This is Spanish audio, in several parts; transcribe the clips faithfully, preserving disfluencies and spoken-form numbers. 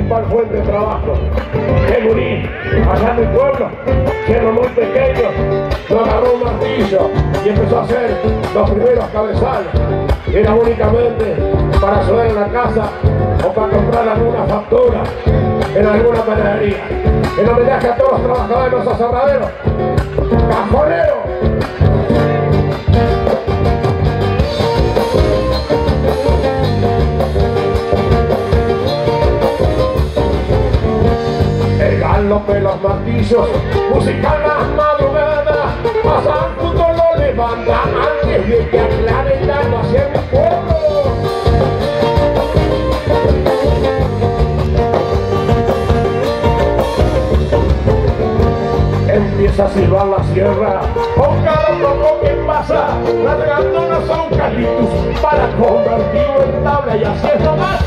principal fuente de trabajo. El gurí, allá en mi pueblo, siendo muy pequeño, lo agarró un martillo y empezó a hacer los primeros cabezales. Era únicamente para ayudar en la casa o para comprar alguna factura en alguna panadería. En homenaje a todos los trabajadores de los aserraderos. ¡Cajonero! El galope, los martillos, música en las madrugadas, pasan junto lo levanta antes de que aclare el alma hacia mi pueblo. Empieza a silbar la sierra, con cada tronco que pasa, largándonos a un eucaliptus para convertirlo en tabla y así es nomás.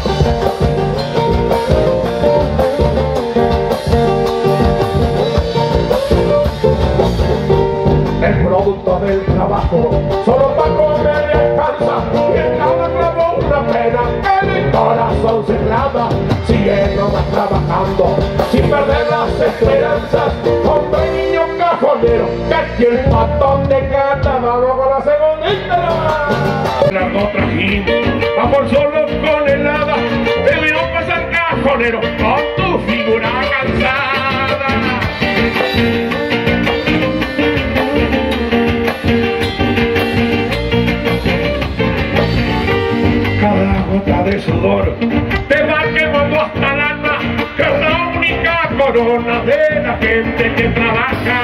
El producto del trabajo, solo para comer le alcanza, y en cada clavo una pena, en el corazón se clava, sigue nomás trabajando, sin perder las esperanzas, hombre niño cajonero, que aquí el patón de cata, vamos con la segundita. Largo trajín, vamos solo con helada, te vino pasar cajonero, con tu figura cansada. De sudor te va quemando hasta el alma, que es la única corona de la gente que trabaja.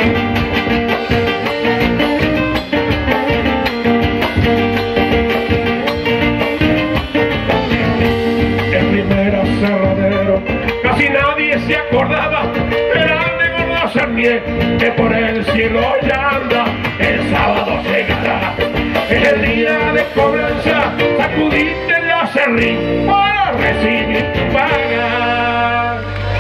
El primer aserradero casi nadie se acordaba, era el de Gordo Cernier, que por el cielo ya anda. El sábado llegará, en el día de cobranza, sacudiste serrín para recibir tu paga.